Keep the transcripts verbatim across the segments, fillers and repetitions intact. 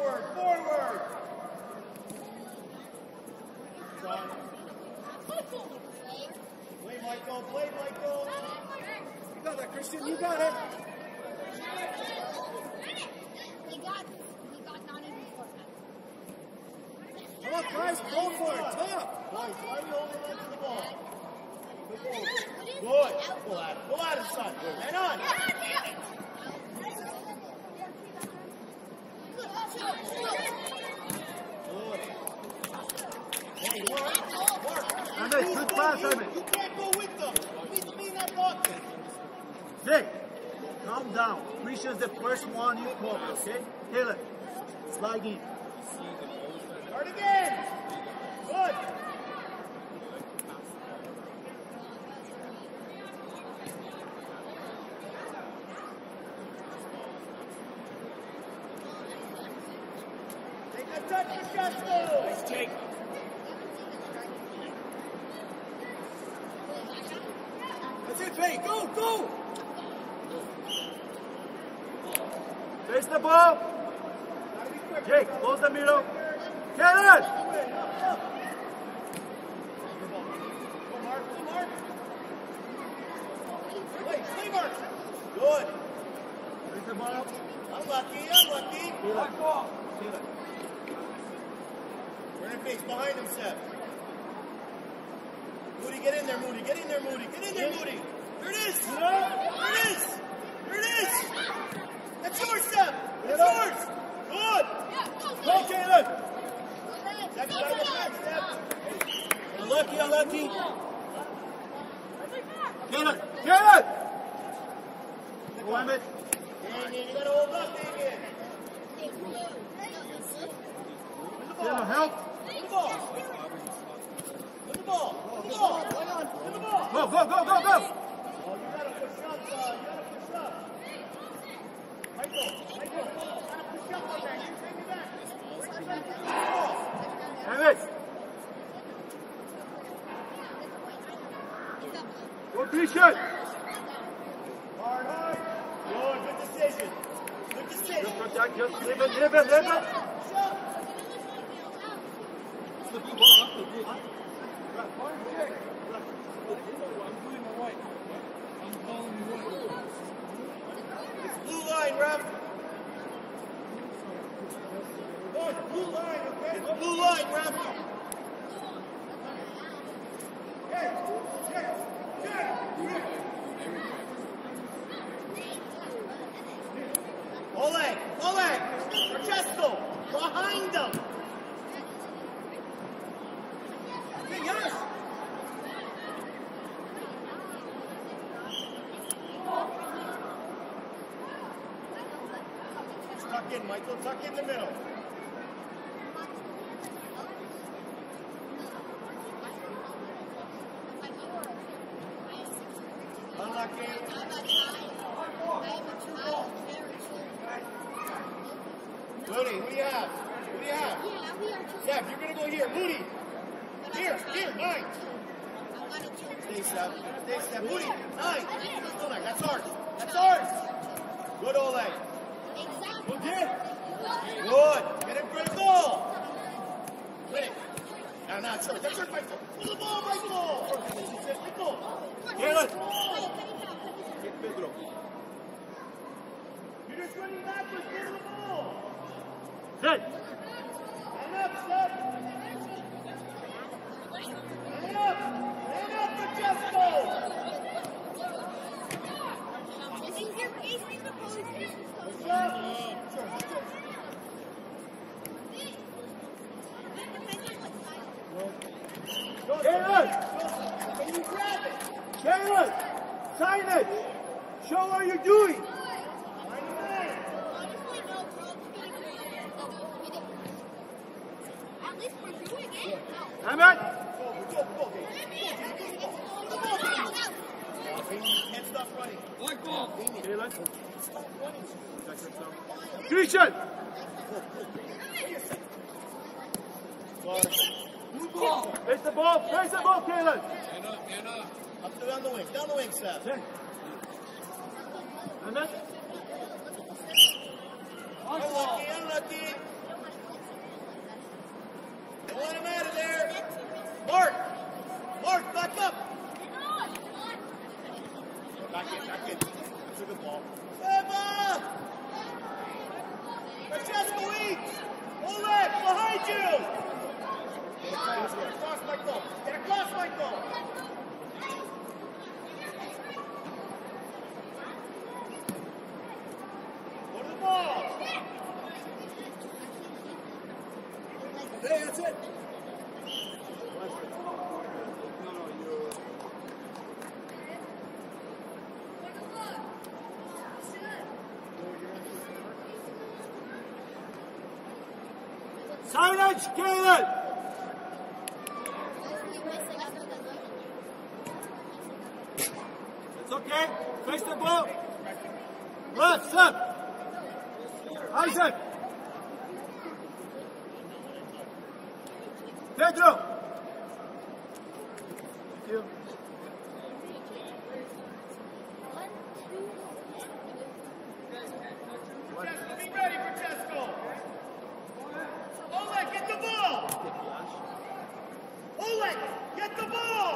Forward, forward. John. Play, Michael, play, Michael. You got that, Christian, you got it. He got, he got not even four. Come on, guys, go for it, top. Boys, why are you holding on to the ball? Good. Go at it. Go at it, son. Hang on. Hey, Mark. Mark. Ahmed, good pass, Ahmed. You can't go with them. You need to be in that box. Vic, calm down. Christian's the first one you call, okay? Taylor, slide in. Start again. Good. Take a touch for Gusto. Nice take. That's it, Vic. Go, go. Face the ball. Jake, close the middle. Get it! Play, play, Mark. Good. Face the ball. Unlucky, unlucky. Taylor. Taylor. Turn and face behind him, Seth. Moody, get in there, Moody. Get in there, Moody. Get in there, Moody. There it is. There it is. There it is. That's yours, Seth. That's yours. Good. Go, Taylor. That's right, that's right, Steph. Unlucky, unlucky. Taylor, get it! Go, Ahmed. Damien, you gotta hold up, Damien. Taylor, help. Win the ball. Win the ball. Win the ball. Win the ball. Go, go, go, go, go. Oh, you gotta push up, uh, you gotta push up. Michael, Michael, you gotta push up on that. You take it back. Bring it back. Win the ball. Ahmed. Go, Christian. Hard, hard. Good, good decision. Good decision. Just protect, just leave it, leave it, leave it. Push up. Blue line, ref. No, it's blue line, okay? It's blue line, ref. Hey, hey, hey, hey. Oleg, Oleg, Francesco, behind them. Hey, yes. Tuck in, Michael, tuck in the middle. Unlucky. Moody, who do you have? Who do you have? Steph, you're going to go here. Moody. Here, here, nine. Stay, Steph. Stay, Steph. Moody, nine. Oleg, that's ours. That's ours. Good, Oleg. Good, get. Good. Get it for the goal. Win it. No, no, it's yours. That's yours, Michael. Pull the ball, Michael. Michael. Taylor. Get Pedro. You're just running backwards. Get the ball. Good. Stand up, Steph. Stand up. Stand up, Francesco. Push up. Taylor. Can you grab it? Taylor. Sign it. Show what you're doing. Ahmed. Can't stop running. Taylor. Christian. Face the ball. Face the ball, Taylor. Up to down the wing. Down the wing, Seth. Ahmed. Unlucky, unlucky. Hey, that's it. Signage, Caleb! It's okay. Face the ball. Left, step. Isaac. Pedro. Thank you. Be ready for Tesco. Oleg, get the ball! Oleg, get the ball!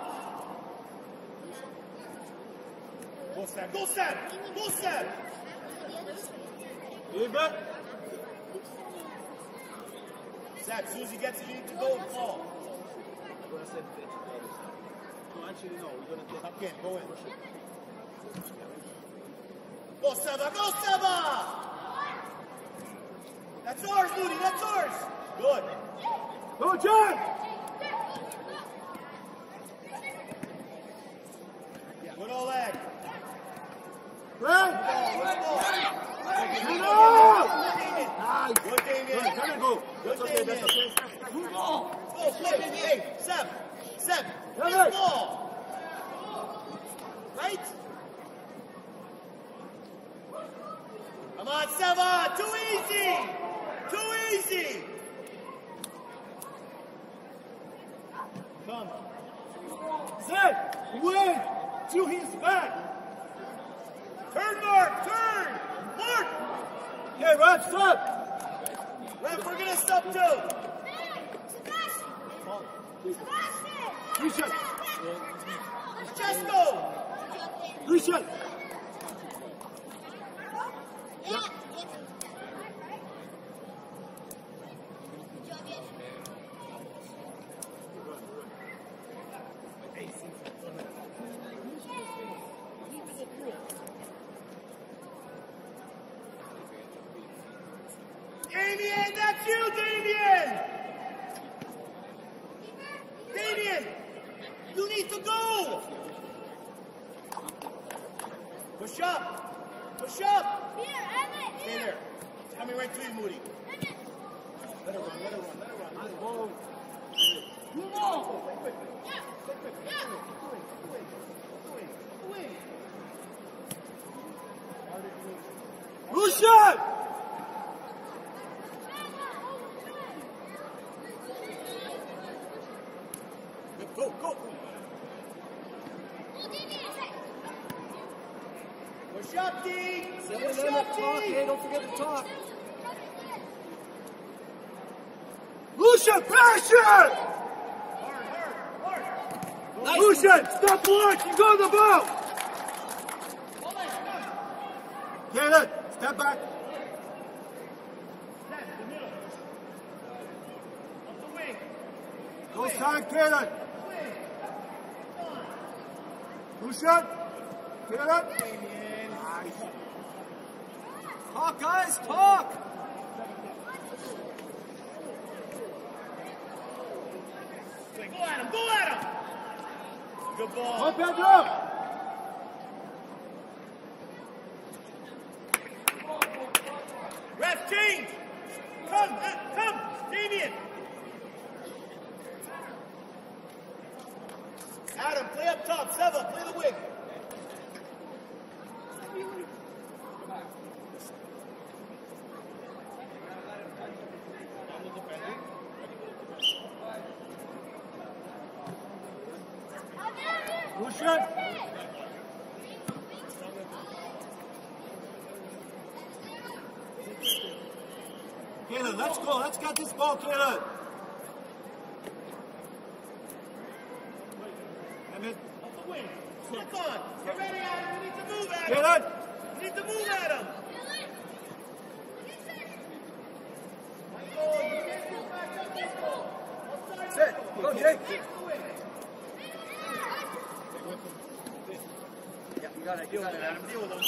Go Sam, go Sam, go Sam! Leave it. Sam, Susie gets it, you need to go and call. No, actually, no. We're going to take Okay, go in. Go Seba, go Seba! That's ours, Moody, that's ours! Good. Go, John! Good Oleg. Right? Let's go. Good Nice. Good Damien. Good, come and go. Good That's okay, Damien. that's okay. Go, play. Hey, Seb. Seb. Come Get on. the ball. Right? Come on, Seba. Too easy. Too easy. Come. Zed, win. To his back. Turn, Mark. Turn. Mark. Okay, ref, stop. Ref, we're going to stop too. Richard. Francesco. Richard. Damien, that's you, Damien! Damien, you need to go! Push up! Push up! Stay there. It's coming right to you, Moody. Let her run, let her run, let her run. Let her run. Lucian! Go, go! Push up, D! Push up, D! Don't forget to talk. Lucian, passion! Hard, hard, hard! Lucian, stop blocking, go to the ball! Get it, step back. That's the middle. Up the wing. Go side, get it. Lucian, get it. Nice. Talk, guys, talk. Go at him, go at him! Good ball. Go, Pedro. Ref, change! Come, uh, come! Damien! Adam, play up top. Seba, play the wing. Lucian. Caleb, let's go. Let's get this ball, Caleb. Emmett. Up the wing. Step on. Get ready, Adam. We need to move, Adam. Caleb. We need to move, Adam. Sit. Go, Jake. Yeah, you got it. Deal with it, Adam. Deal with him.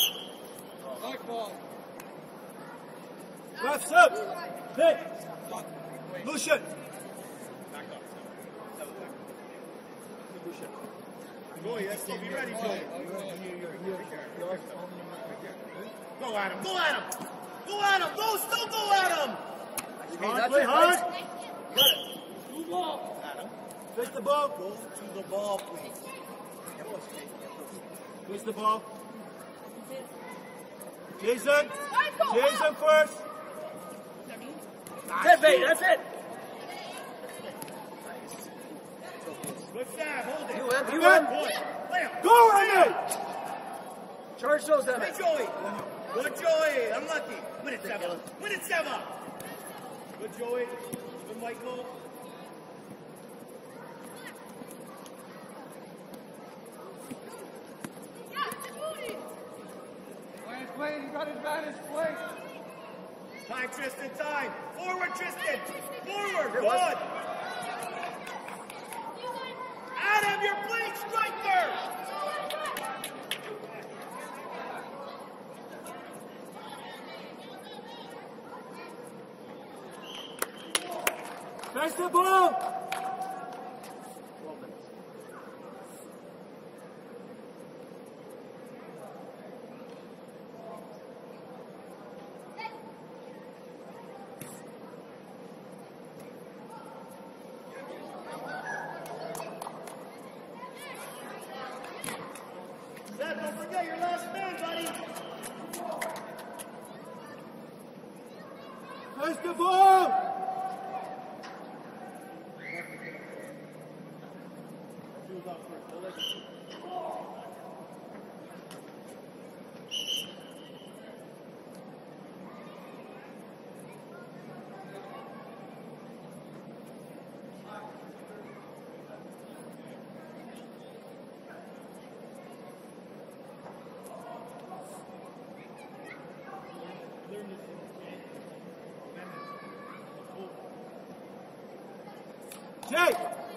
Left step. Pick. Lucian. Joey, let's go. Be ready, Joey. Go at him. Go at him. Go at him. Go. Still go at him. Hard, play hard. Two ball. Adam. Face the ball. Go to the ball, please. Face the ball. Jason. Jason first. That's it, that's it. Good stab. Hold it. You up, you up. Play him. Go, Emmett. Charge those, Hey, Emmett. Joey. Good, Joey. Unlucky. Win it, Seva. Win it, Seva. Good, Joey. Good, Michael. Play, you got advantage, play. Time, Tristan, time. Forward, Tristan. Forward. Good. Adam, you're playing striker. Face the ball. Seth, don't forget your last man, buddy. Face the ball. Jake!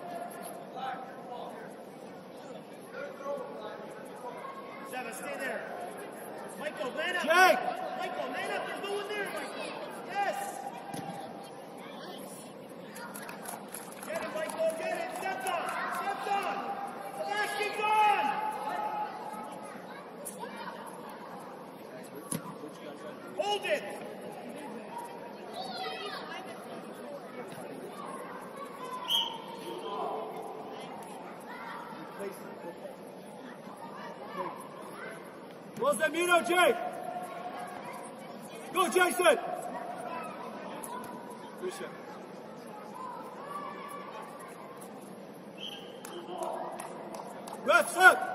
Seva, stay there. Michael, man up. Jake! Michael, man up. There's no one there, Michael. Yes. Get it, Michael. Get it. Step on. Step on. Sebastian's on. Hold it. Rosamino, Jake! Go, Jason! Lucian. Refs up!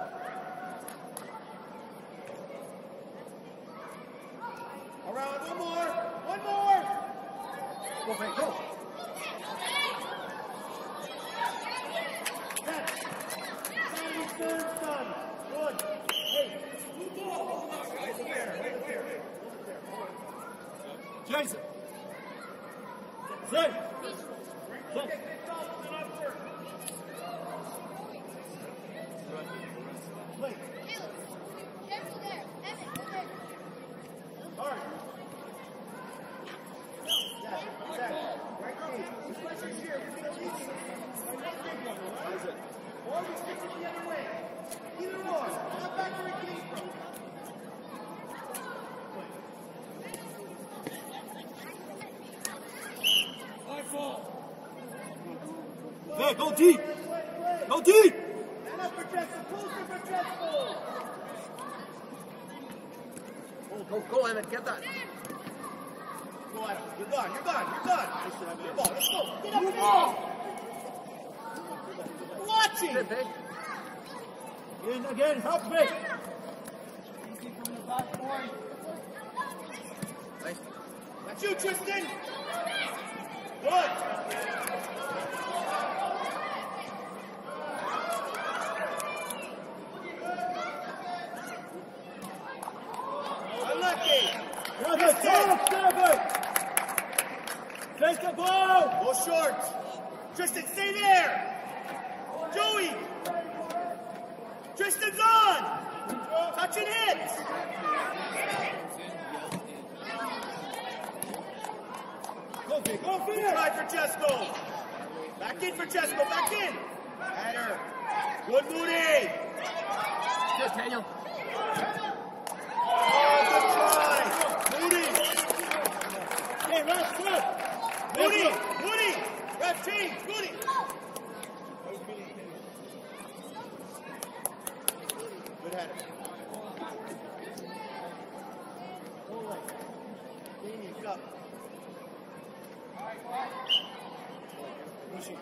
Around. One more. One more. Go, man, go. Yes. Third son. Good. Hey. Right there. Right there. Jason! Zay! Zay! Play. Careful there. Evan, go there. Hard. Yeah, exactly. Right knee. The pressure's here. We're going to lead you. Another big one, all right? Or we stick it the other way. Either or. Not back where it came from. Zay, go deep! Go deep! And up for Jessica. Closer for Jessica. Go, go, Emmett, get that. Go at him. You're gone. You're gone. You're gone. Good ball. Let's go. Get up. Move ball. We're watching. Sit, babe. In again, help me! Nice. That's you, Tristan. Good. Unlucky. Seven, seven, seven! Face the ball! Go short. Tristan, stay there. Joey. Tristan's on. Touch and hit. Go, Vic. Go, Vic. Try for Chesko. Back in for Chesko. Back in. Header. Good Moody. Good, Daniel. Oh, good try. Moody. Hey, ref, ref. Moody. Moody. Ref change. Moody. Good header. Damien, get up. Pushing.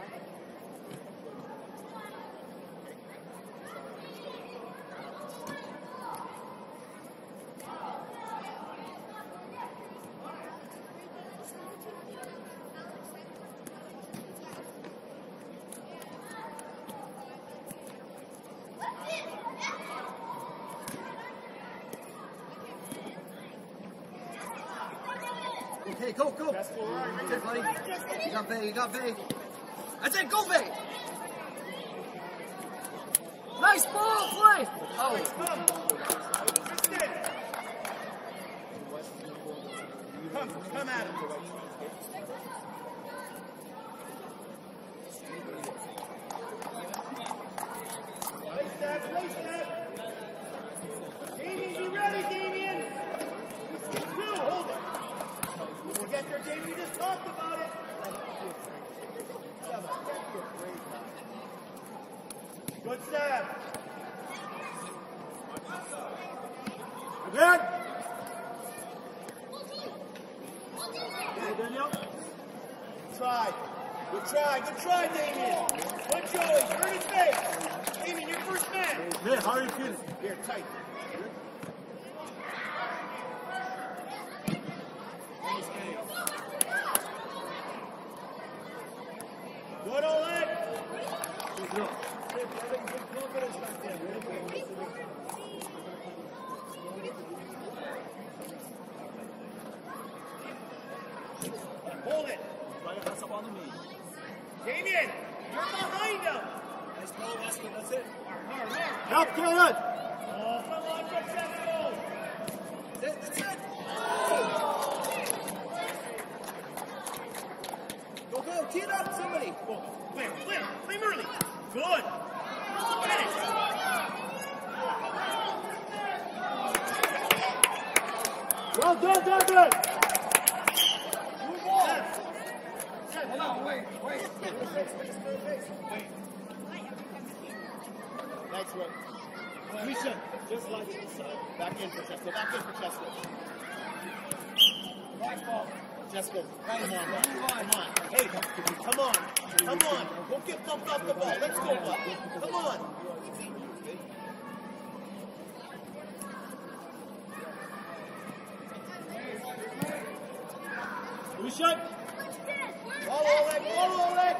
Okay, go, go. That's full right, right Good, buddy. You got Bay, you got Bay. That's it, go, Bay. Nice ball, play. Oh, Come. Just it. Come, come at him. Place that, place that. Damien, be ready, Damien. Two, hold it. We'll get there, Damien. We just talked about it. Good stab. Again. Hey, Daniel. Try. Good try. Good try, Damien. Good Joey. Turn his face. Damien, your first man. Hey, how are you feeling? Here, tight. Good, Oleg. Good girl. Hold it. Damien, you're behind him. Nice ball, that's good. That's it. Hard, hard. Help, Karen. Oh, come on, Francesco. that's it. Go, go, tee it up, somebody. Go. Clear, clear. Play early. Good. Finish. Well done, David. Hold on, wait, wait. Nice work. Mission, just like inside. Back in, Francesco. Back in, Francesco. Right ball. Francesco, come on, man. Come on. Hey, come on. Come on. Don't get bumped off the ball. Let's go, bud. Come on. Mission. Follow Oleg. Follow Oleg.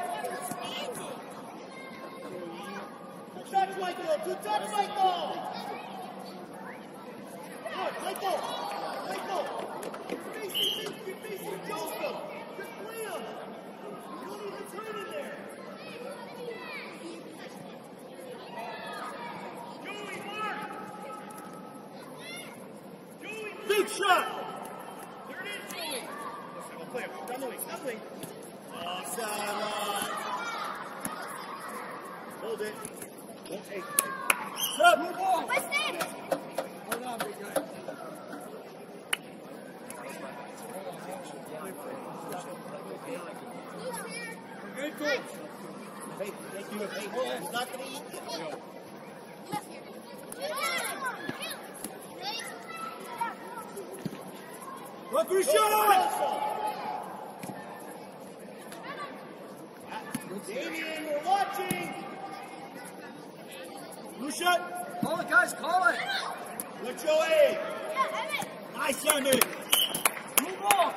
Good touch, Michael. Good touch, Michael. Good, Michael. Michael. You're facing, you're facing Joseph. Just play him. You don't need to turn in there. Joey, Mark. Joey, Mark. Big shot. There it is, Joey. Go play him. Down the wing. Down the wing. Awesome. Hold it. Don't take it. Stop. Move on. What's that? Hold on, big guy. Good coach. Hey, thank you. Hey, hold on. He's not going to eat it. Referee shot. Damien, we're watching. Blue shot. Call it, guys, call it. Good Joey. Nice, Emmy. Move on.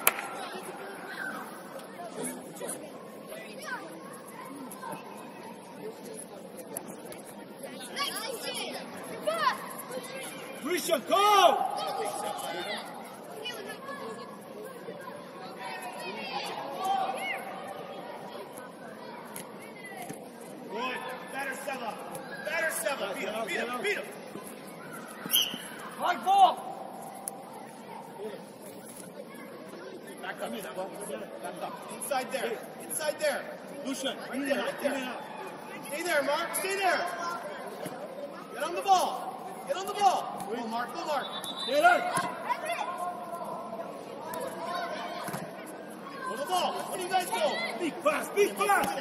Christian, go. Good. Better Seva. Better Seva. Beat him. Beat him. Beat him. High ball. Back up, Seva. Back Inside there. Inside there. Lucian, Right in there, and right out, there. in and out. Stay there, Mark. Stay there. Get on the ball. Get on the ball. Go, Mark. Go, Mark. Taylor! Go the ball. What do you guys go? Be fast, be fast!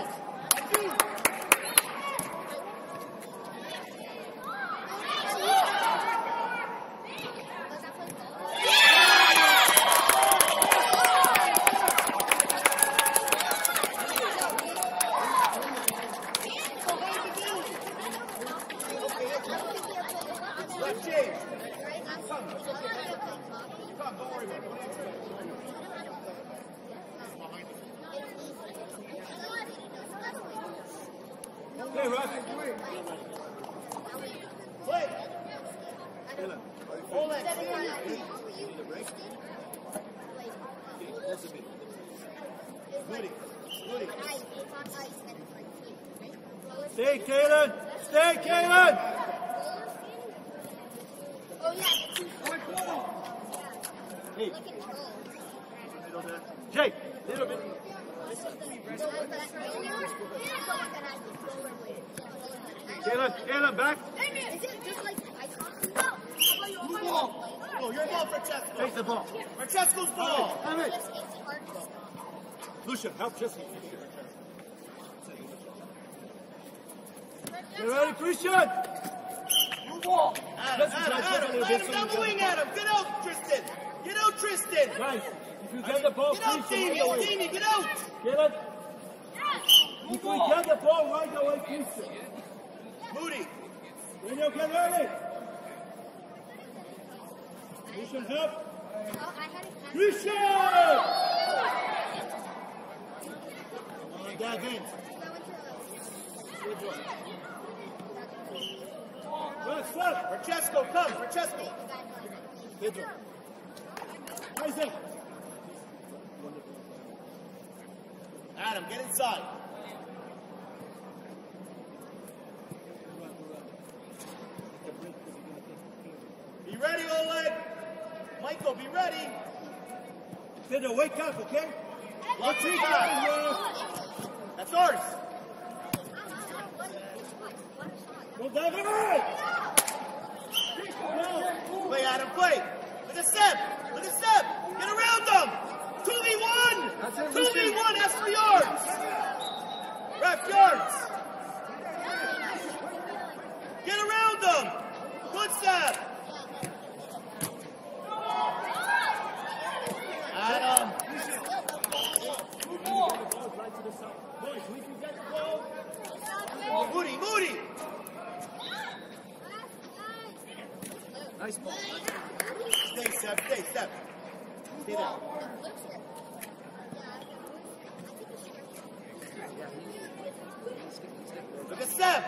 Left change. Come. Come, don't worry about it. Hey, Russ. Play. Taylor. Hold that. Moody. Moody. Stay, Taylor! Stay, Taylor! Oh yeah, the two Hey, like control. Jake, little bit. Taylor, Taylor, back. Is it just like icon? Oh, your ball, Francesco. Take the ball. Francesco's ball. Have it. It's hard to stop. Lucian, help Jesse. Get ready, Christian! Adam, Adam, Adam, Adam, double wing Adam. Get out, Tristan. Get out, Tristan. Guys, if you get the ball, Get out, Christian, Davey. right away. Davey, get out. Get it? If we get the ball right away, Christian. Moody. When you get ready. Christian, help. Oh, I had it. Christian! Gavin. Right, stop. Francesco, come. Francesco. Pedro. Isaac. Adam, get inside. Be ready, Oleg. Michael, be ready. Pedro, wake up, okay? Lock three guys. That's ours. Go down the Play, Adam, play. Look at Seb. Look at Seb. Get around them. two v one. two v one, that's for yards. Ref yards. Get around them. Good Seb. Adam. Moody, Moody. Nice ball. Stay, Seb. Stay, Seb. Stay there. Look at Seb.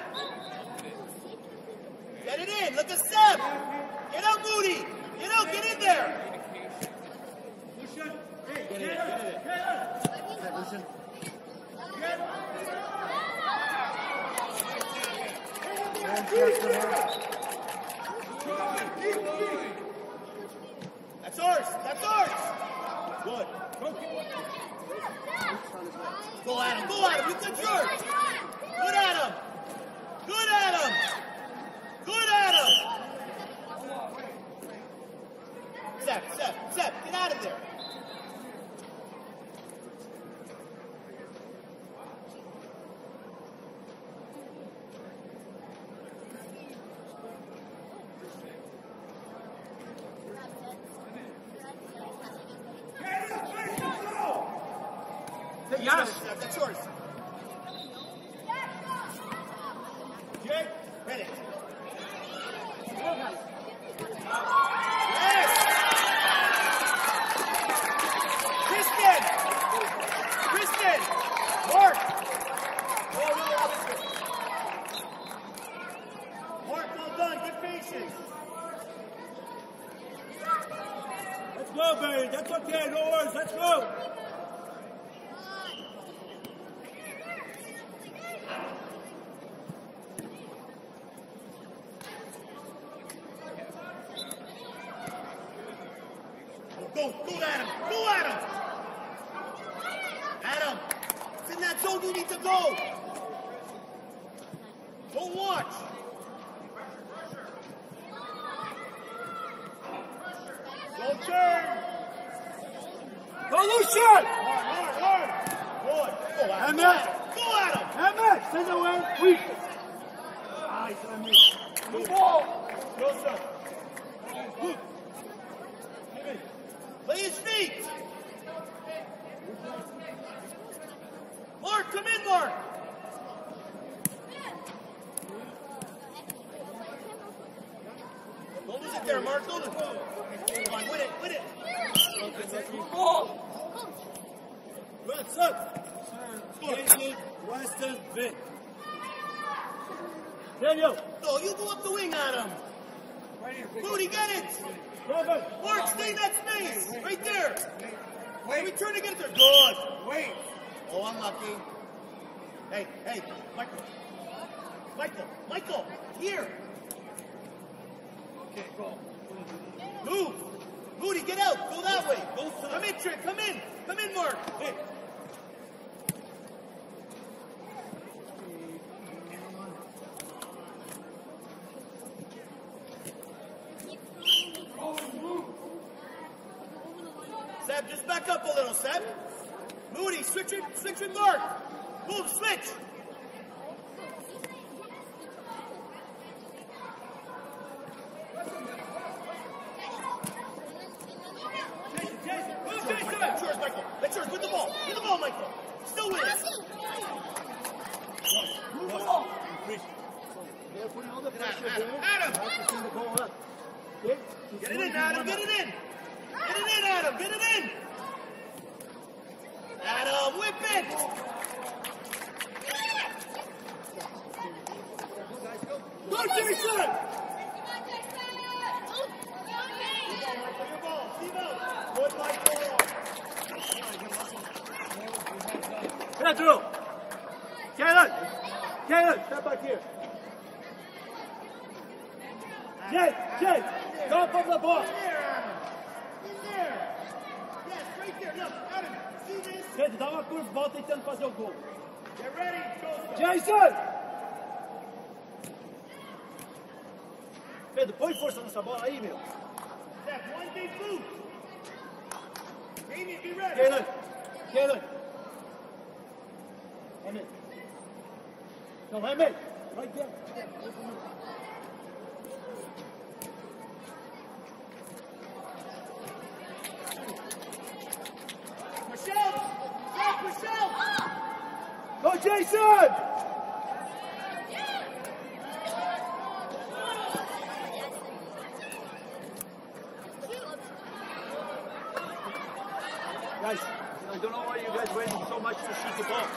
Get it in. Look at Seb. Get out, Moody. Get out. Get in there. Get in. Get in. That's ours. That's ours. Good. Go Adam. Go Adam. You took yours. Good Adam. Good Adam. Good Adam. Seb, Seb, Seb, get out of there. Yes. Seb, that's yours. Jake, ready. Yes. Kristen. Kristen. Mark. Mark, well done. Good patience. Let's go, baby. That's okay. No worries. Let's go. Go, go at him. Go at him. zone you need to go. Don't watch. Don't turn. Go, Lucian! Hard, hard, hard. Good. Go at him. Go at him. Emmett, send away. Weak. Nice, Emmett. Good ball. Joseph. Good. Play his feet. Mark, come in, Mark. Don't lose it there, Mark. Don't lose it. Come on, win it, win it. What's up? Jason Weston Vic. Daniel. No, you go up the wing at him. Moody, get it. Robert. Mark, stay in that space. Right there. Wait. Return to get there. Good. Wait. Oh, unlucky. Hey, hey, Michael. Michael, Michael, here. Okay, go. Move. Moody, get out. Go that way. Go come in, Trent. Come in. Come in, Mark. Hey. Seb, just back up a little, Seb. Moody, switch it, switch with Mark. Move, switch. Jason, Jason, move, Jason. That's yours, Michael. That's yours. With the ball. With the ball, Michael. Still with it. Move the ball. They're putting all the pressure Adam, there. Adam. Have to send the ball up. Okay? Get it in, Adam. Get it in. Get it in, Adam. Get it in. Adam, whip it. Go, Jason. Your ball. Steve out. Good, Michael. Get through. Caleb. Caleb, step back here. Jay, Jay, top of the ball. In there, Adam. In there. Yes, right there. Look, Adam. See this? Pedro, dá uma curva, volta tentando fazer o gol. Get ready, Joseph. Jason! Pedro, põe força nessa bola aí, meu. Step, one big boot. Damien, be ready. Caleb, Caleb. Emmett. No, Emmett. Right there. Michelle! Stop, Michelle! Go, Jason! Guys, I don't know why you guys waiting so much to shoot the ball.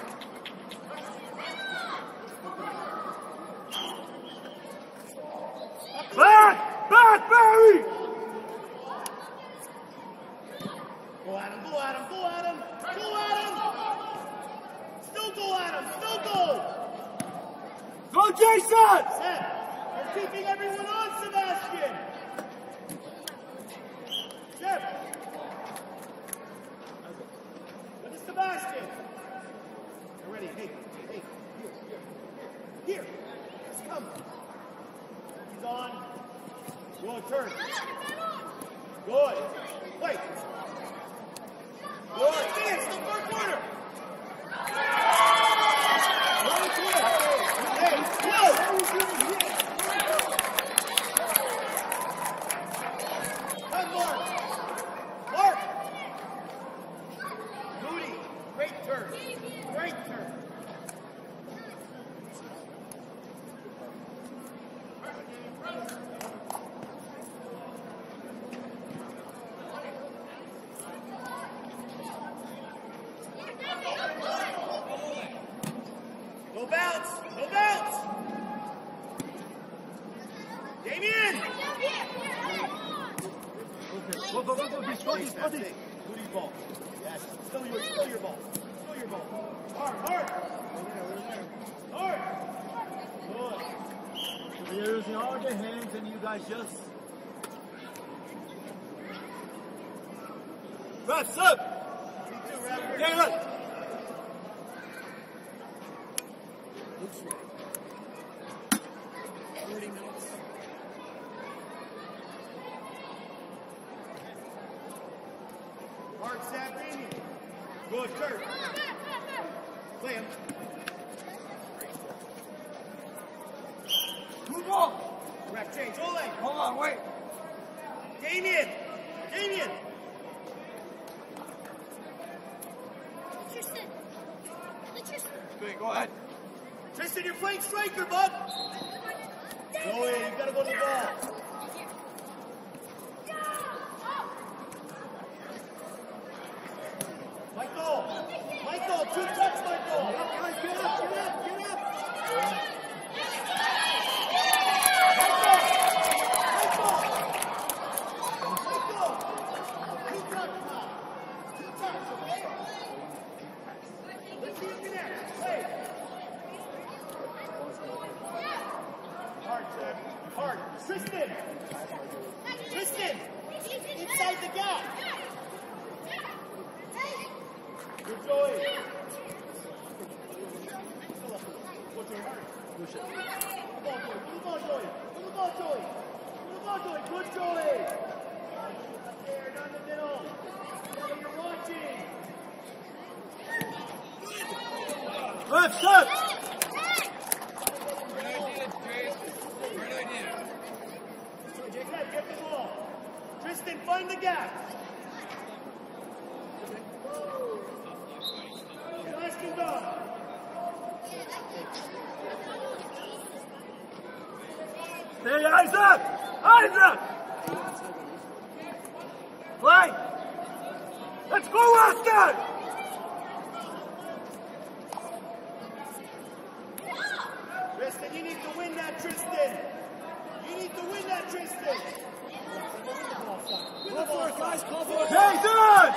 Back! Back, Barry! Go at him, go at him, go at him! Go at him! Still go at him, still go! Go, Jason! Seth, you're keeping everyone on, Sebastian! Seth! Look at Sebastian! You're ready, hey, hey, here, here, here! Just come! He's on. Good, turn. Good. Wait. Good. Finish the third quarter. Hey, go. Come, Mark. Mark. Moody. Great turn. Great turn. No bounce! No bounce! Damien! Go, go, go, go, go, go, Please, go, go. Moody's ball. Yes. Still your, still your ball. Still your ball. Hard, hard. Hard. Good. So they're using all their hands and you guys just... Wraps up! Me too, Raptor. Caleb! Looks like forty minutes. Hard snap, Damien. Good, Kurt. Play him. Move on. Ref change. Ole. Hold on, wait. Damien. Damien. Tristan. Tristan. Okay, go ahead. Tristan, you're playing striker, bud. Joey, you gotta go to the ball. Michael. Michael, two touch, Michael. Get up, guys, get up, get up, get up. Hard. Tristan! Tristan! Inside the gap! Good Joey! What's your heart? Push it. Good ball, Joey. Good ball, Joey. Good ball, Joey. Good ball, Joey. Good Joey. There, down the middle. That's what you're watching. Left, set. Get the ball. Tristan, find the gap. Last and done. Stay, Isaac! Isaac! Play! Let's go, Weston! Tristan, you need to win that, Tristan. You need to win that, Tristan. Call for it, guys. Call for it. Jason!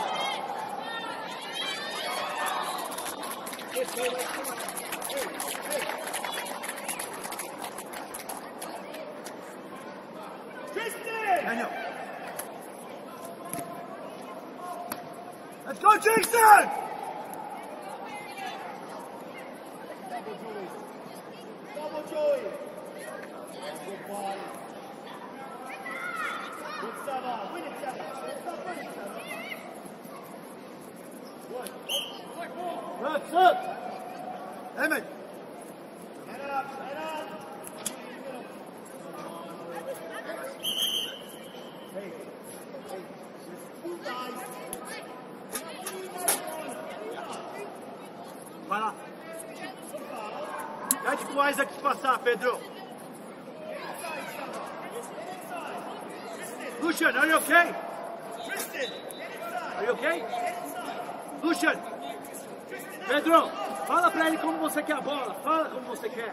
Tristan! Daniel. Let's go, Jason! Double Joey. Double Joey. Good body. Good Sava. Win it, Sava. Stop running, Sava. Good. Left, set. Emmett. Head up, head up. Hey, hey, there's two guys. Vai lá. Pede pro Isaac passar, Pedro. Lucian, are you okay? Tristan, get inside. Are you okay? Get inside. Lucian. Pedro, fala pra ele como você quer a bola. Fala como você quer.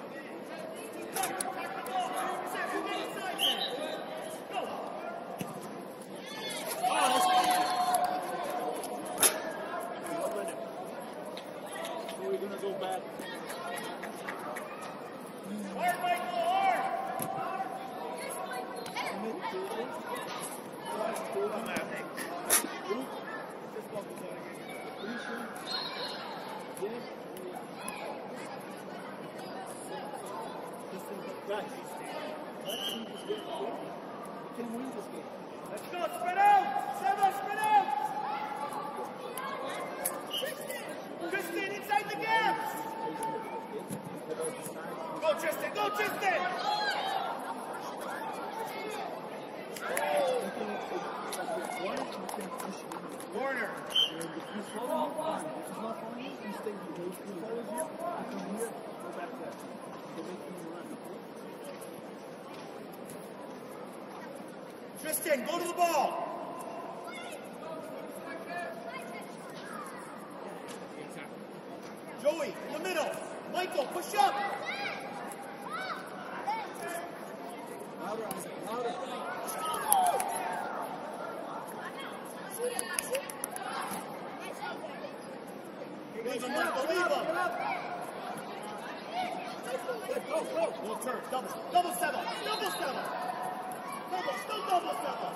We're gonna go back. Hard, Michael, hard. Guys, can win this game. Let's go, spread out. Sava, spread out. Tristan, inside the gaps. Go, Tristan, go, Tristan. Warner. Tristan, go to the ball. Joey, in the middle. Michael, push up. Louder, Isaac. Louder. Leave him, Michael, leave him. Go, go. Little turn, double, double seven, double seven. Double, still double seven.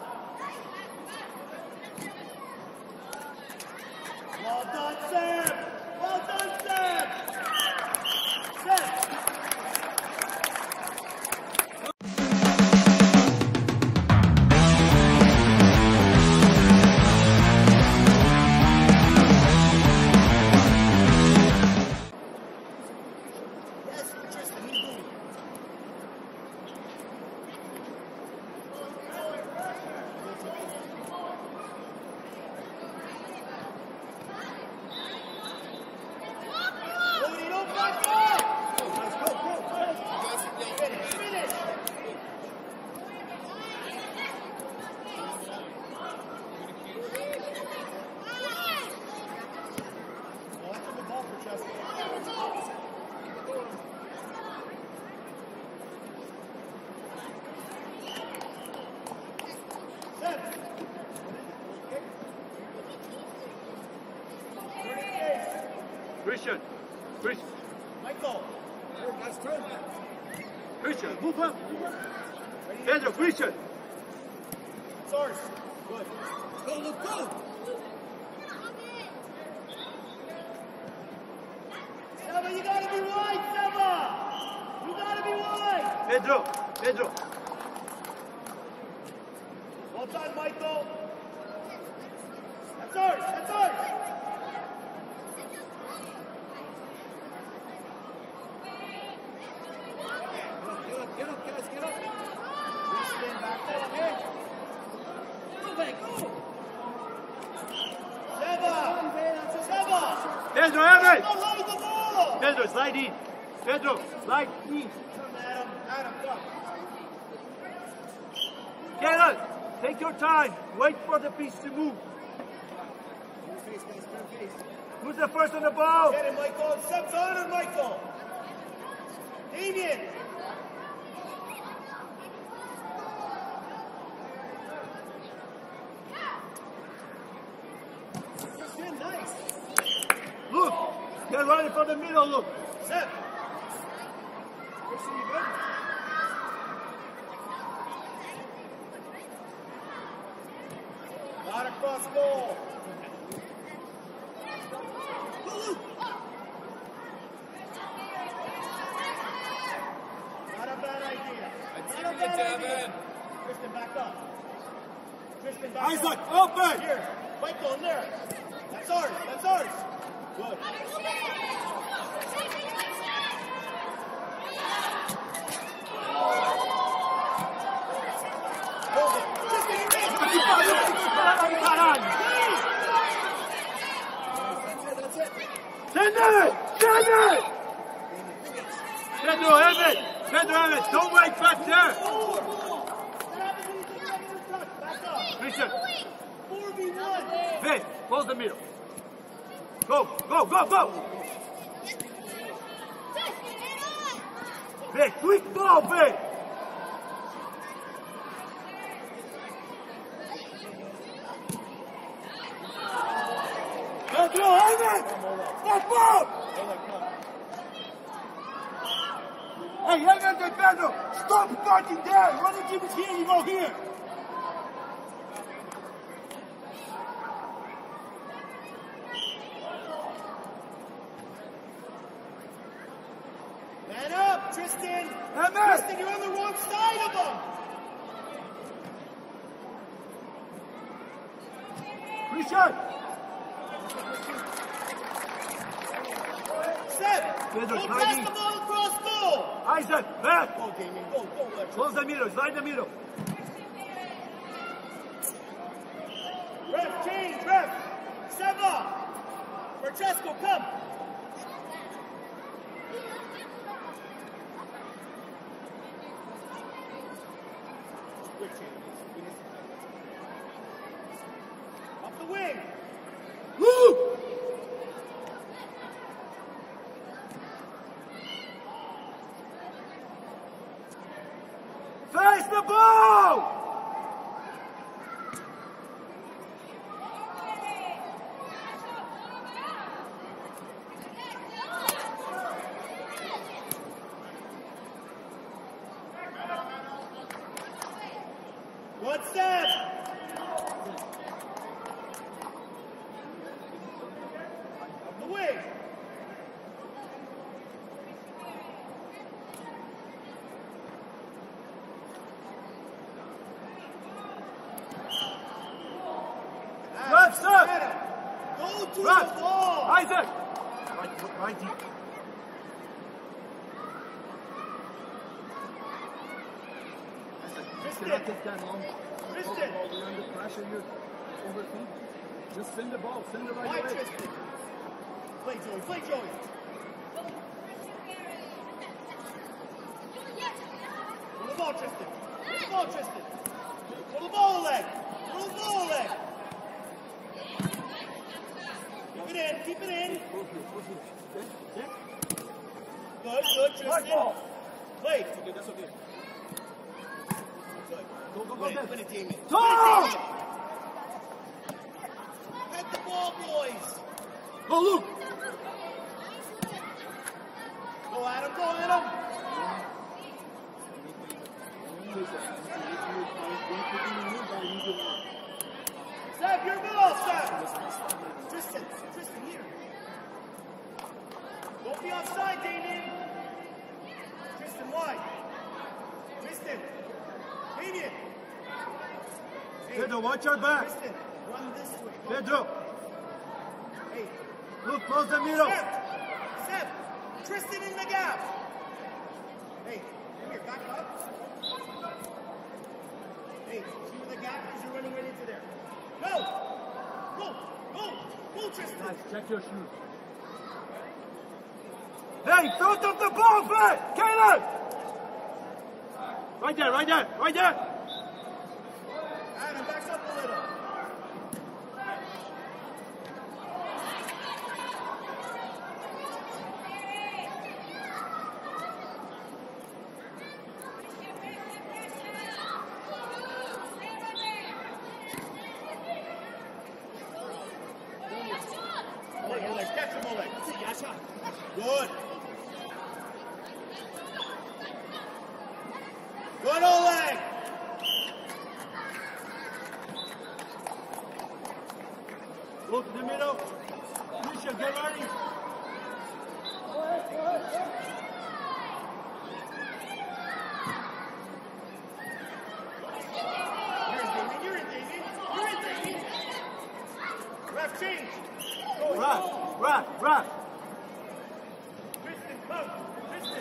Well done, Sam. Well done, Sam. Sam. Christian. Christian. Michael. That's turn. Christian, move up. Pedro, Christian. Source. Good. Go, Luke, go. Seba, you gotta be wide, Seba! You gotta be wide! Pedro, Pedro. Well done, Michael. That's ours, that's ours. Get up, get up, guys, get up. Stand back there, okay? Go, back, go. Seba! Seba! Pedro, Everett. Go load the ball! Pedro, slide in. Pedro, slide in. Come, Adam. Adam, come. Kenneth, take your time. Wait for the piece to move. Face, guys, turn face. Who's the first on the ball? Get him, Michael. Steps on him, Michael. Damien. Christian, nice. Look, get ready for the middle, look. Seth. Christian, you good? Not across goal. Not a bad idea. Not a bad idea. Tristan, back up. Tristan, back Isaac, up. open. Here. Michael, in there. That's ours. That's ours. Good. Hold it. Tristan, you're in. That's it. Send it! Send it! Pedro, Everett. Pedro, Everett. Don't wait back there. Back up. Christian, four v one. Vic, close the middle. Go, go, go, go. Vic, quick ball, Vic. Pedro, Everett. Step up. Hey, Everett and Pedro, stop starting there. When the team is here, you go here. Man up, Tristan. Everett. Tristan, you're on the wrong side of him. Christian. Seth, Pedro, don't slide pass in. the ball across goal. Isaac, back. Go, Damien, go, go, Let's Close the middle, slide the middle. Ref, change, ref. Seba. Francesco, come. Good change. Up the wing. Woo! Face the ball! What's that? Up the wing. Left side. Adam, go to Right. the ball. Isaac! Right, right deep. Tristan. Cannot take that long. Tristan. You're under pressure, you're overthinking. Just send the ball, send it right Why, away. Tristan? Play Joey, play Joey. Pull the ball, Tristan. Pull the ball, Tristan. Pull the ball leg. Pull the ball leg. Keep it in, keep it in. Good, good, Tristan. Play. Okay, that's okay. Good. Go, go, go, Win it, Ben. win it, Damien. Go! Win it, Damien. Head the ball, boys. Go, Luke! Adam, go, Adam. Steph, your ball, Steph. Tristan, Tristan, here. Don't be offside, Damien. Tristan, wide. Tristan, Damien. Hey, Pedro, watch your back. Tristan, run this way. Pedro, Hey, look, close the middle. Seth, Seth, Tristan in the gap. Hey, come here, back up. Hey, see where the gap is? You're running right into there. Go! Go! Go! Go, Tristan! Nice, check your shoes. Hey, front of the ball, Fred! Caleb! Right there, right there, right there! Adam, backs up a little. Oleg, Oleg, catch him, Oleg. Good. Good, Oleg. Look in the middle. Christian, get ready. You're in, Damien. You're in, Damien. You're in, Damien. Ref, change. Go, Right, right, right. Tristan, come. Tristan.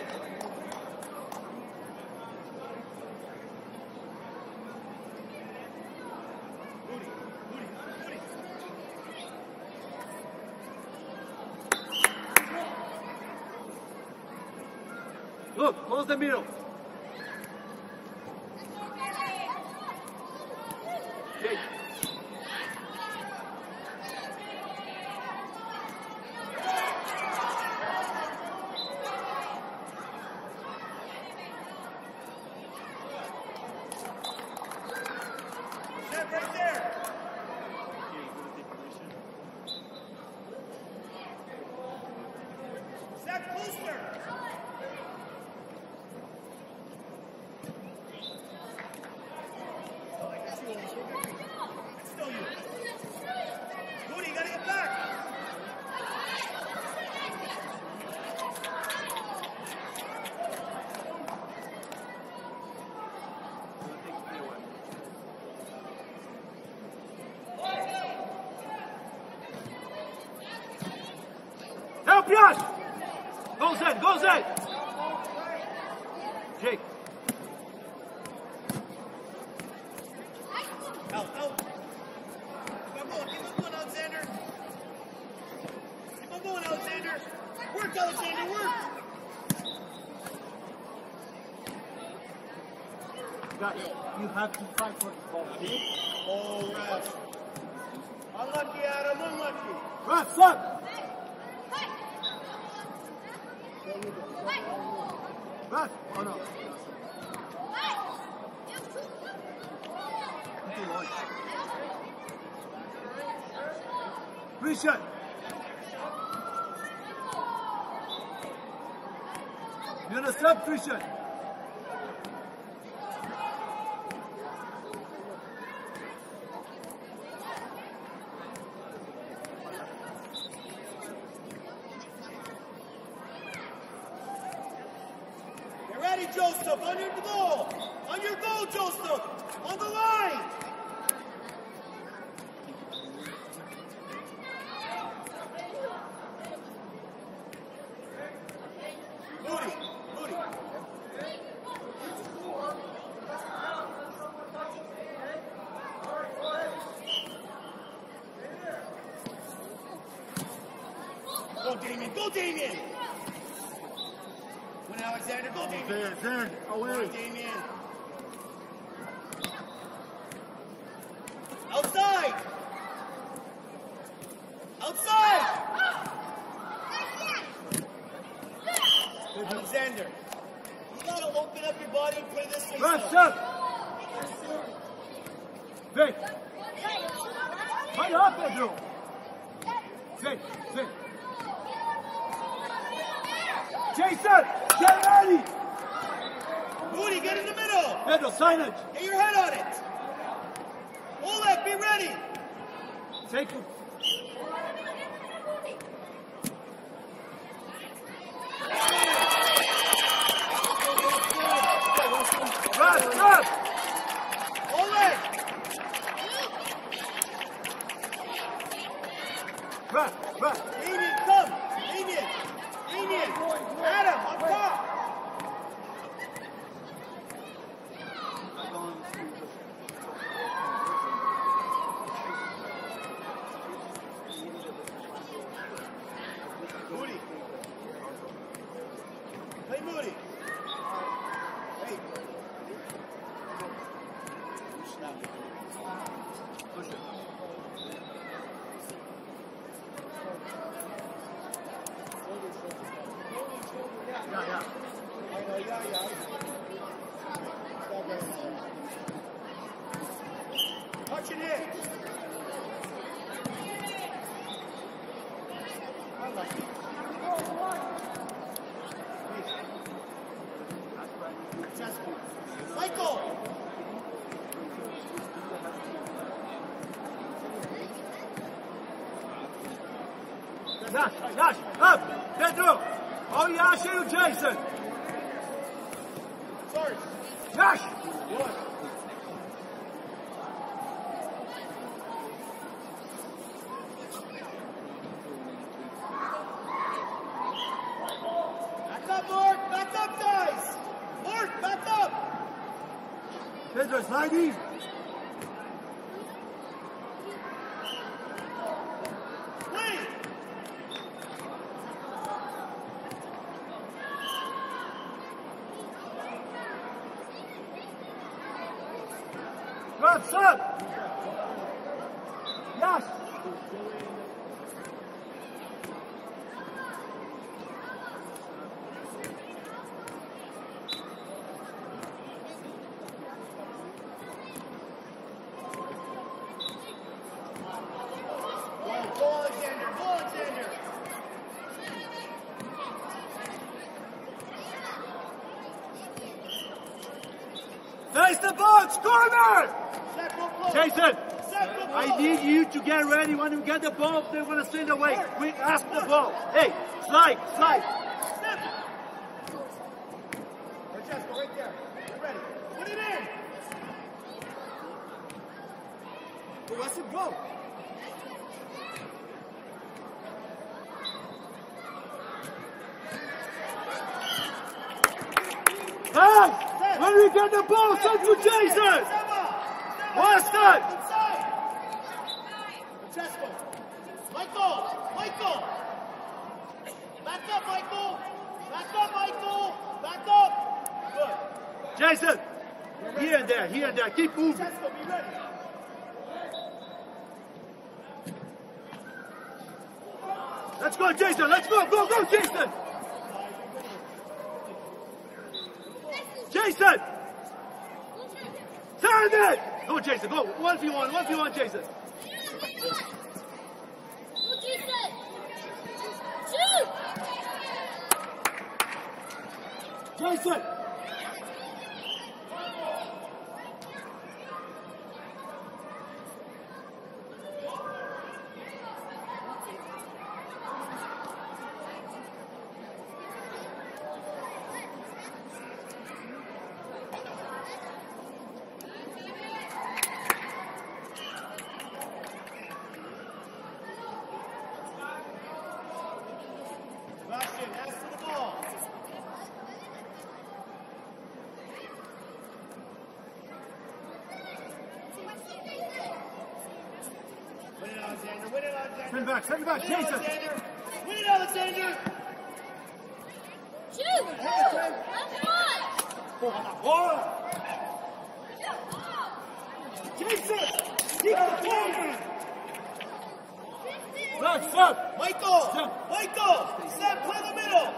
Moody, Moody, Moody. Look, close the middle. Okay. Step right there. Step closer. Oh, I got you, Oleg. It's still you. Moody, you gotta get back. Help Yash! Go Zed, go Zed! Jake. Out, out. Keep on going, keep on going, Alexander. Keep on going, Alexander. Work, Alexander, work. Guys, you have to fight for the ball, okay? Oh, ref. Unlucky, Adam, unlucky. Ref, stop! Ref, oh no. Christian! You're the sub, Christian! Get ready, Joseph, on your goal. On your goal, Joseph. On the line. Moody, Moody. Go, Damien, go, Damien. When Alexander, go, Damien. There, there, away. Come on, Damien. Outside! Outside! Alexander, you gotta open up your body and play this way. Ref, stop! Vic! Fight up, Pedro! Vic, Vic! Jason, get ready. Moody, get in the middle. Pedro, signage. Get your head on it. Oleg, be ready. Take it. Run, run. Oleg. Run, run. Damien, come. Damien. Damien. Adam, up top. Moody. Play Moody. Hey. Push it. Yeah, yeah. Yeah, yeah. Touch it in. I like it. Michael! Yash, Yash, up. Pedro. Oh, Yash, you, Jason. Sorry. Yash. Good. Back up, Mark! Back up, guys! Mark, back up! Pedro, slide in. Wait! Run, son. Yash. Go, Alexander! Go, Alexander! Face the box, corner. Zach, go close! Jason, Zach, go close! I need you to get ready. When you get the ball, they want to send away. Quick, ask the ball. Hey, slide, slide. Step! Francesco, right there. Get ready. Put it in! Well, let's him go. Hey, when you get the ball, send to Jason. What's that? Inside! Francesco! Michael! Michael! Back up, Michael! Back up, Michael! Back up! Good. Jason, here and there, here and there. Keep moving. Francesco, be ready. Let's go, Jason. Let's go. Go, go, Jason. Jason! Turn it! Go, Jason. Go. One v one. One v one, Jason. Jason! Sebastian, pass to the ball. Win it, Alexander. Win it, Alexander. Send back. Send back, Win it, Jason. Alexander. Win it, Alexander. Shoot! Come on! Ball. Jason! Keep the ball. Run, stop. Michael! Step. Michael! Step, play the middle!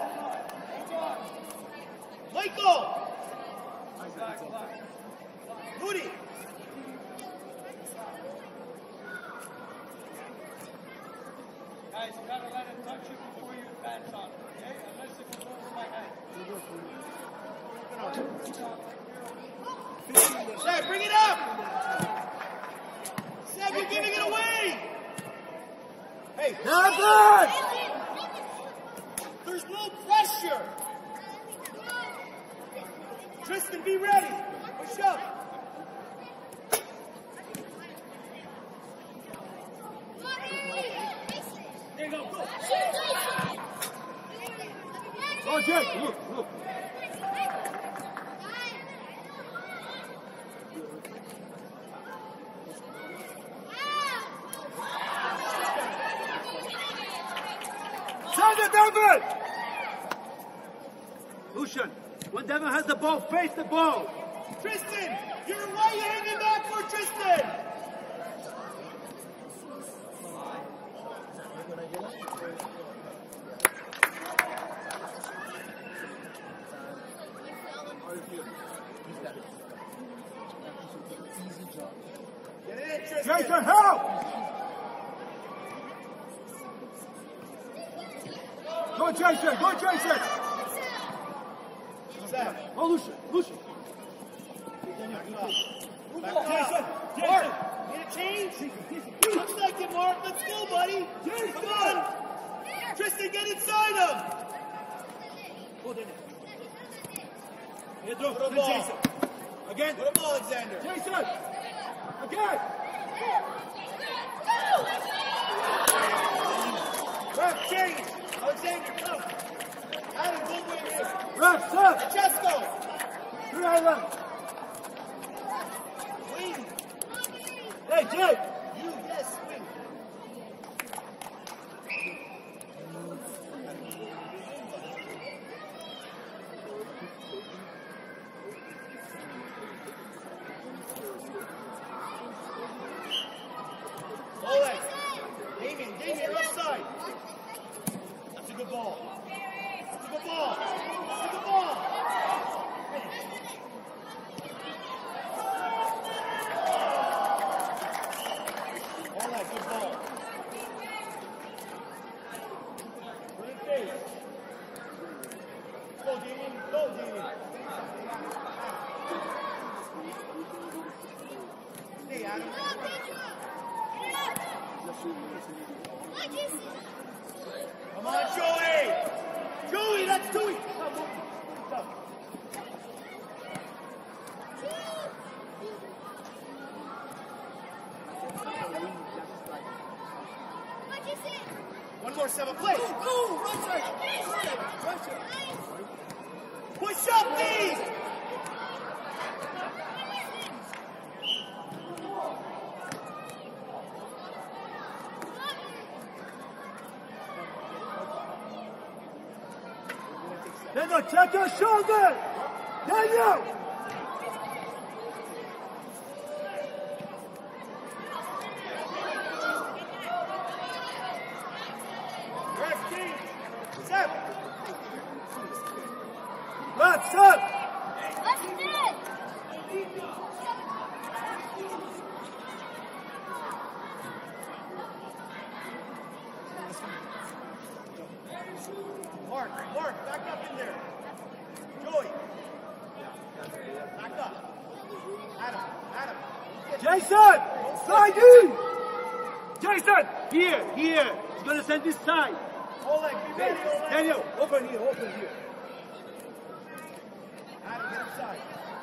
Michael! Moody! Guys, you gotta let it touch you before you advance on it, okay? Unless it goes over my head. Seb, bring it up! Seb, you're giving it away! Hey, Never! there's no pressure! Tristan, be ready! Push up! There you go, go! Oh, Jake, look, look. Send it, Devin! Lucian, when Devin has the ball, face the ball. Tristan! You're why you hanging back for Tristan! Get it in, Tristan! Jason, help! Go, Jason, go, Jason! Sam. Oh, Lucian, Lucian. Back up. Jason, Jason, need a change? Looks like it, Mark. Let's go, buddy. Jason. Come on. Tristan, get inside him. Pedro, Put a ball. Jason. Again. Put a ball, Alexander. Jason! Again! Ref, change. Alexander, come. Adam, go with him. Ref, stop! Francesco. Three island. Swing. Hey, Jake! You, yes, swing. Oleg. Damien, Damien, left side. That's a good ball. That's a good ball. That's a good ball. Oleg, good ball. Put it face. Go, Damien. Go, Damien. Stay, Adam. Come on, Joey! Joey, that's Joey! Come, move. Come. One more, seven, play! Go, go! Right side! Right side! Right side! Push up, D! Daniel, check your shoulder! Daniel! Ref, King! Step! Left, step! Mark, Mark, back up in there. Joey. Back up. Adam, Adam. Jason! Side in! Jason! Here, here! He's gonna send this side. Oleg, be ready, Oleg. Daniel, open here, open here. Adam, get inside.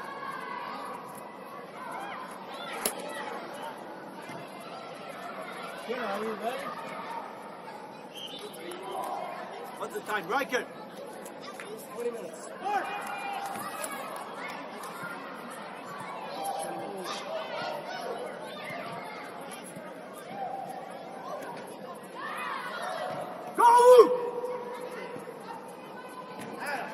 Ken, are you ready? What's the time? Riker! twenty minutes. Mark! Go! Adam.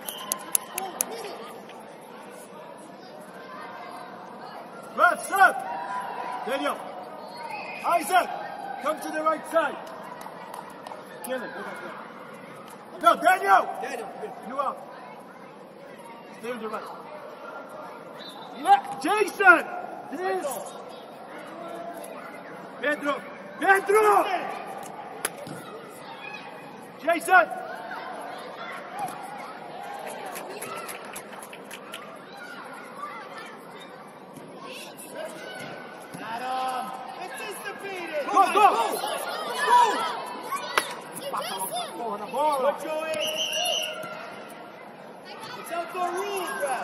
Left, up! Daniel! Isaac! Come to the right side. Kill him. Go back there. No, Daniel! Daniel, you up. Stay on the right. Yeah, Jason! This! Pedro! Pedro! Jason! Porra na bola! Good, Joey! It's outdoor rules, ref!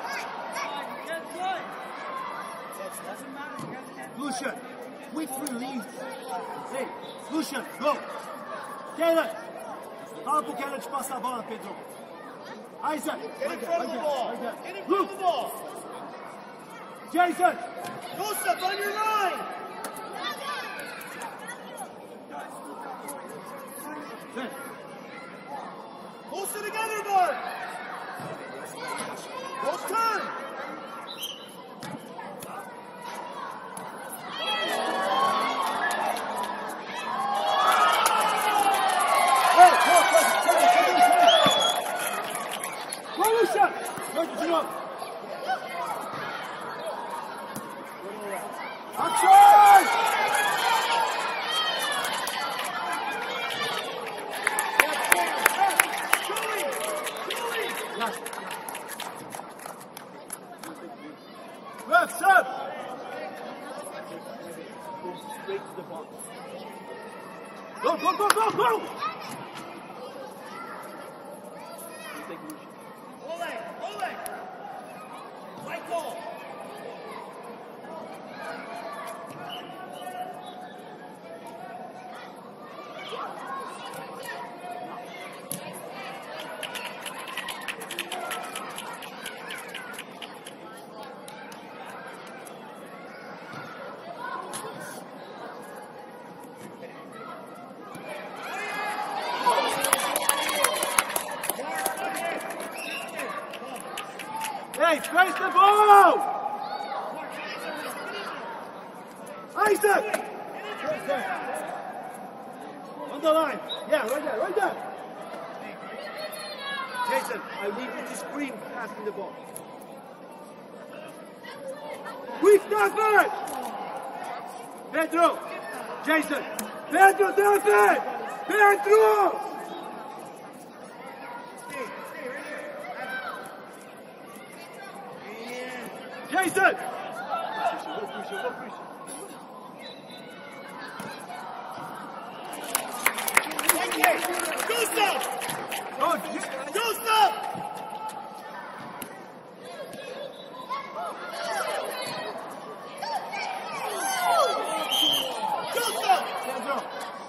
Lucian, quick release. Hey, Lucian, go. Kellen, fala pro Kellen te passar a bola, Pedro. Isaac, Get in front of the ball! Get in front of the ball! Jason, Joseph, on your line! hey. Closer together, Mark! Both turn! Hey, go, go, take it, take it, take it. Go, Lucian. Go, continue. Action! Left, up! Go straight to the box. Go, go, go, go, go! You take Lucian. Oleg! Oleg! White ball! Hey, face the ball! Isaac! On the line. Yeah, right there, right there. Jason, I need you to screen passing the ball. Quick, David! Pedro! Jason! Pedro, David! Pedro! Jason! Go, Lucian, go, Lucian. Gustav! Oh, Gustav! Gustav! Pedro!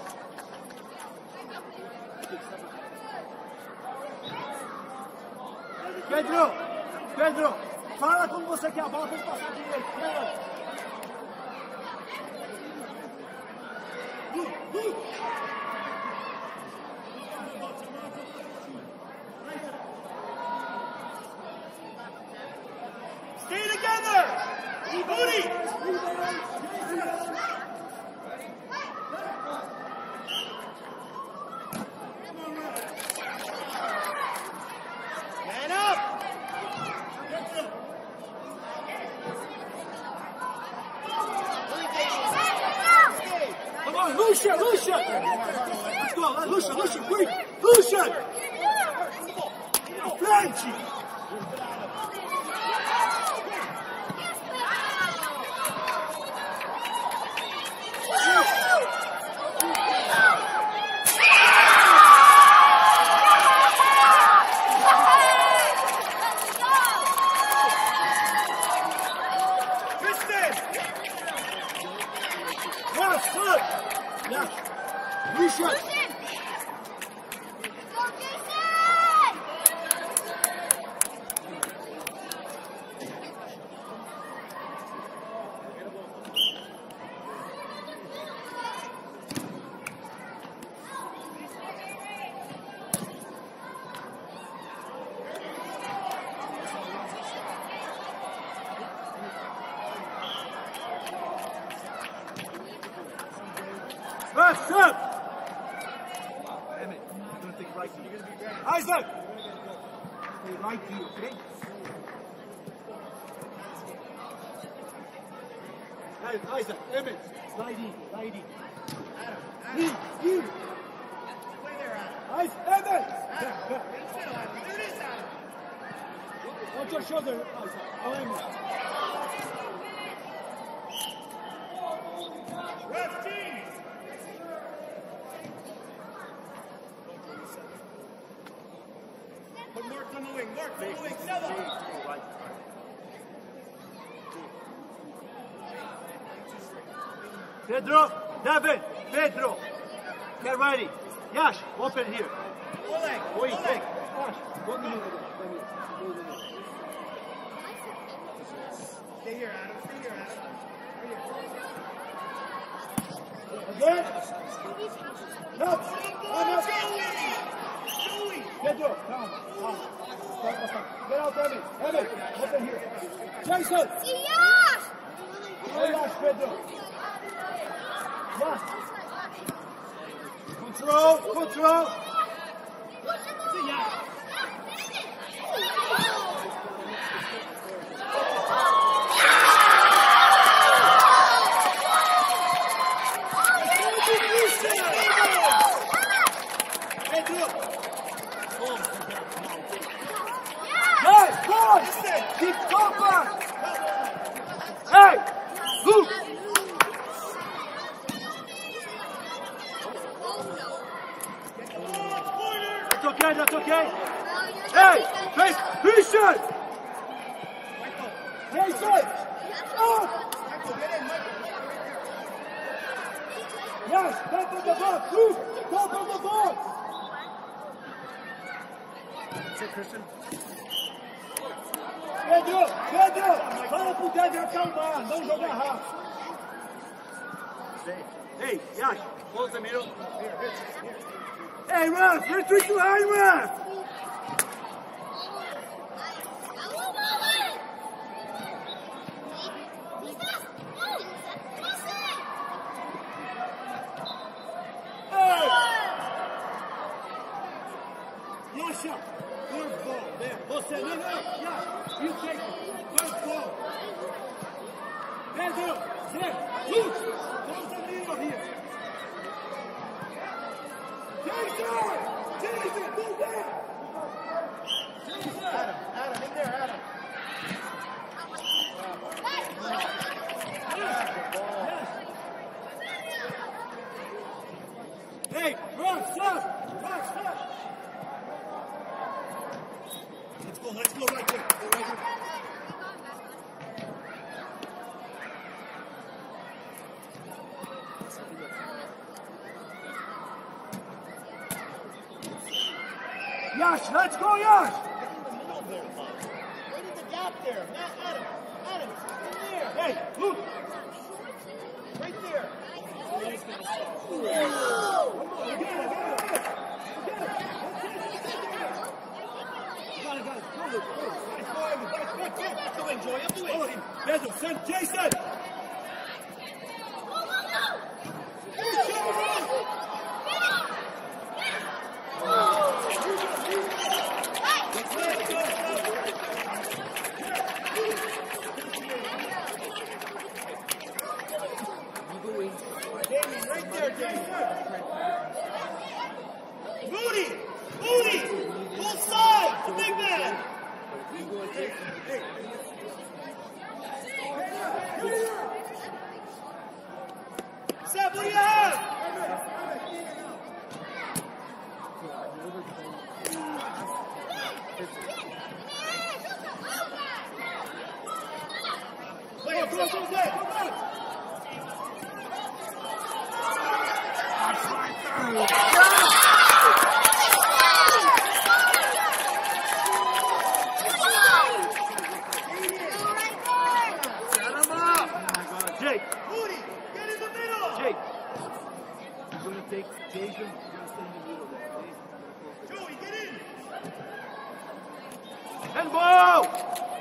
Pedro! Pedro! Fala como você quer a bola, vamos passar direito. Stay together! Moody! Man up! Come on, Lucian, Lucian! Let's go, Lucian, Lucian, quick! Lucian! Frente! Tristan! Yes, good! Yes! Lucian! That's up! Emmett, you're going to take right here. Isaac! Stay right here, okay? Hey, Isaac, Emmett, slide in, slide in. In, in! Play there, Adam. Isaac, Emmett! Adam. There it is, Adam. Watch your shoulder, Isaac. Oh, Emmett. Ref team! from the wing. Mark from the wing. Seven. Pedro, David, Pedro, get ready. Yash, open here. Oleg, Wait, Oleg. take. Yash, One minute. One minute. Stay here, Adam. Stay here, Adam. again. No, no, no. Joey! Pedro, come, come. Stop, stop. Get out, David. David, open here. Jason. Yes! Hey, Yash, Pedro. Yash. Control, control. Hey, boy! Keep going! Hey! Luke! That's okay, that's okay. Hey! Hey! Christian! Jason! Oh! Yes, top of the box! Luke! Top of the box! That's it, Christian. Pedro! Pedro! Fala pro Pedro acalmar, não jogar rápido. Hey, Yash, close the middle. Hey, Raf, retreat to high, Raf! Yasha, first ball, there. Você, no, no, Yash, you take it. First ball. Pedro, there, look, close the middle here. Jason! Jason, go there! Jason! Adam, Adam, in there, Adam. Hey, Raf, stop! Raf, stop! Let's go, let's go right there. Go right there. Yash, let's go, Yash! Get in the middle there, Bob. Right in the gap there. Not Adam. Adam, in there. Hey, look! Right there. Got it, got it. Go, Luke, go. Nice boy, nice boy, go. Up the wing, Joey. Up the wing. Follow him. Pedro, send Jason! Damien, right there, Damien. Moody! Moody! Full side! The big man! Seth, what do you have? Play it, go, go, play, go, go! Jake, Moody, get in the middle! Jake. You're going to take Jason. You're going to stay in the middle there. Joey, get in! And ball!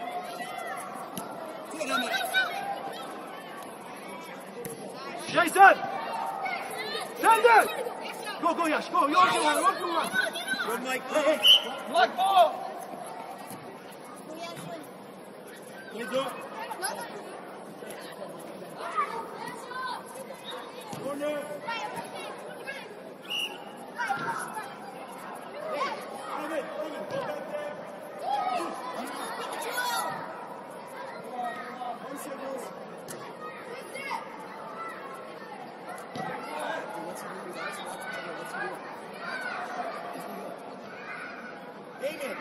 Jason! Send it! Go, go, Yash, go. You're the one, you're the one. Good, Mike. Hey, hey. Black ball! Pedro. Corner. David, David, go back there. Damien,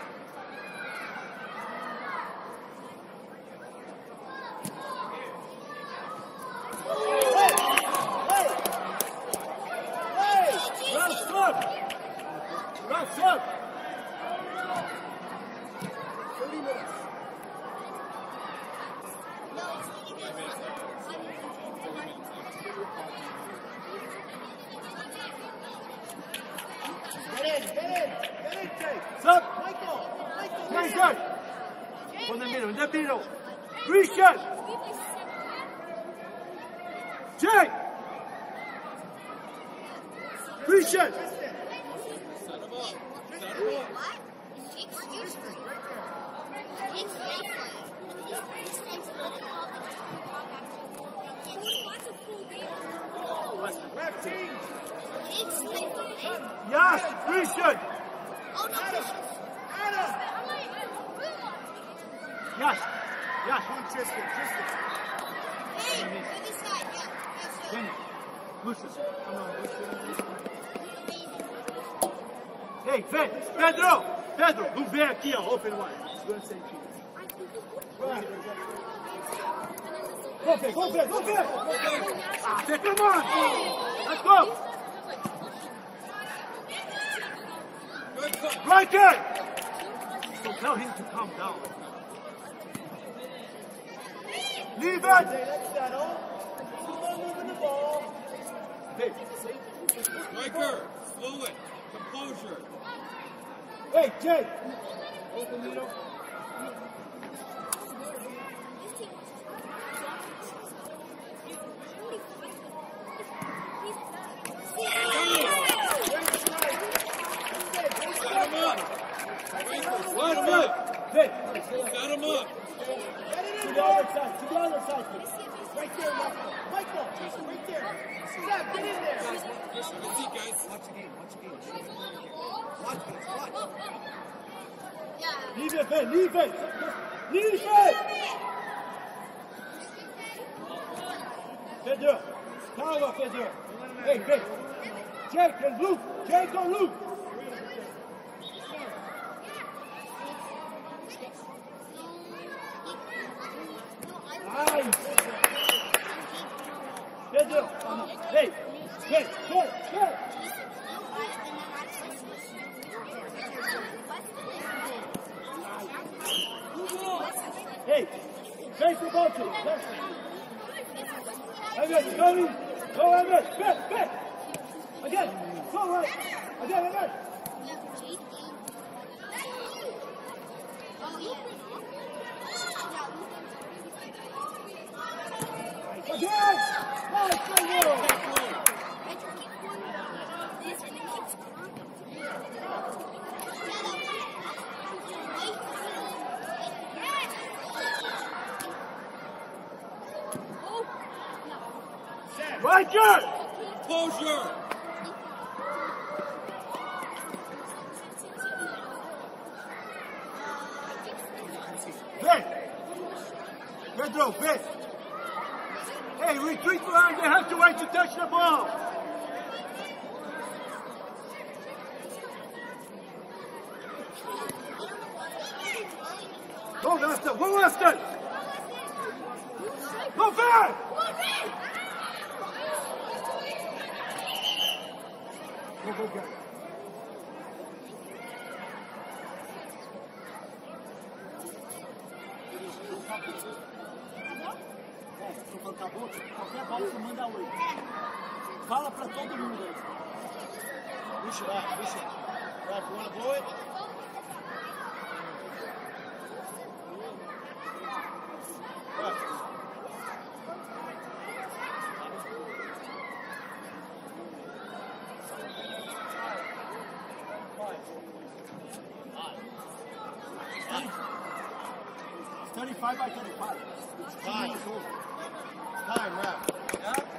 good. From the middle, in the middle. Christian. Jake. Christian. Yes, Christian. Yes, yes. Tristan, Tristan. Daniel, Lucius, come on, Lucius. Hey, Fed, Pedro, Pedro, não vem aqui, ó, open wide. Go, Fed, go, Fed, go, Fed. Ah, Fed, come on. Let's go. Right there. So tell him to calm down. Leave it. Let's settle. Keep on moving the ball. Hey. Riker, slow it. Composure. Hey, Jake. Open middle. Set him up. Riker, set him up. Hey. Set him up. To the other side. To the other side. Right there, Michael. Michael, right there. Stop, get in there. Let's see, guys. Watch the game, watch the game. Watch this, watch. Leave it, Ben. Leave it. Leave it. Pedro. Calma, Pedro. Hey, hey. Jake and Luke. Jake and Luke. Nice. Pedro. Hey. Hey, hey, hey. Hey, face the ball to him. Again, go in. Go again. Back, back. Again. Go right. Again, again. Again. Nice, go, go. Riker! Composure. Ben! Pedro, Ben! Hey, retreat behind, they have to wait to touch the ball! Go, Weston! Go, Weston! Go, Ben! Go, go, go. Acabou, qualquer bola você manda oi. Fala pra todo mundo aí. Push it out, push it. Ralph, you want to blow it? Ralph. thirty-five by thirty-five. Time. Time, Ralph. Yeah?